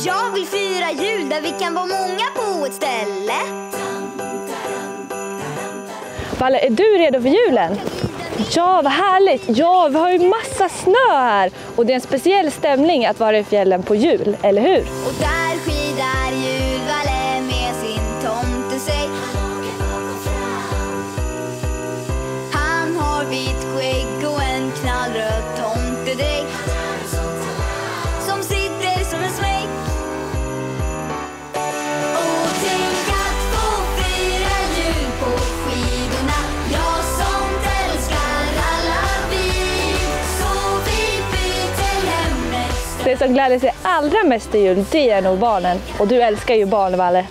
Jag vill fira jul där vi kan vara många på ett ställe. Valle, är du redo för julen? Ja, vad härligt! Ja, vi har ju massa snö här. Och det är en speciell stämning att vara i fjällen på jul, eller hur? Och där skidar julvalle med sin tomtesäck. Han har vitt skägg och en knallröd tomtedräkt som sitter som en smäck. Och tänk att få fira jul på skidorna. Jag som älskar alla vi. Så vi byter hemmet. Det som gläder sig allra mest i jul, det är nog barnen. Och du älskar ju barn, Valle.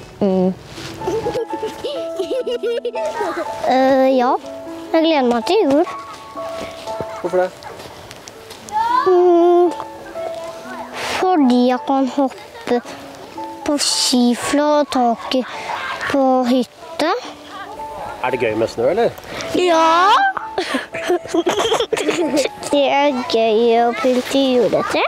Ja, jag gläder mig till jul. Varför det? För jag kan hoppa på skiflak på hytten. Är det gøy med snö eller? Ja! Det är gøy att pynta juleträd.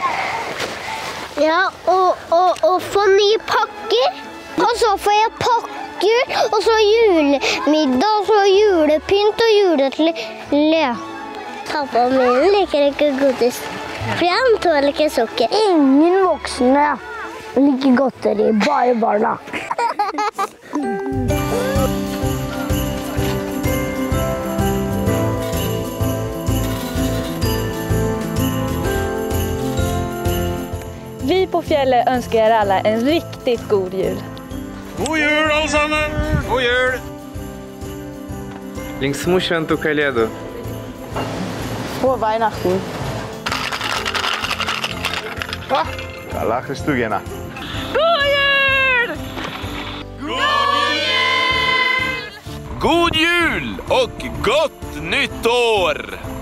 Ja, och få nya packer. Och så får jag packer och så julmiddag och så julepynt och juletlä. Pappa min liker inte godis. För han tål inte socker. Ingen vuxna liker godteri, bara barna. Vi på fjället önskar er alla en riktigt god jul. God jul allesammans! God jul! Längsmå Święto Kaledo. På Weihnachten. Alla Christugena. God jul! God jul! God jul och gott nytt år!